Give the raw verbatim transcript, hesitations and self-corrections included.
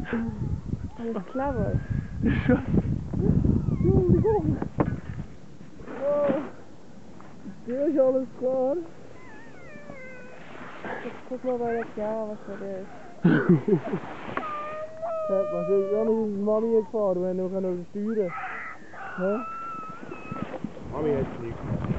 Alles clever. Entschuldigung. Oh. Dir ist alles klar. Jetzt guck mal bei der Chiara, was für der ist. Ja, was ist auch nicht mit Mami gefahren, wenn wir noch steuern können? Mami hat es nicht.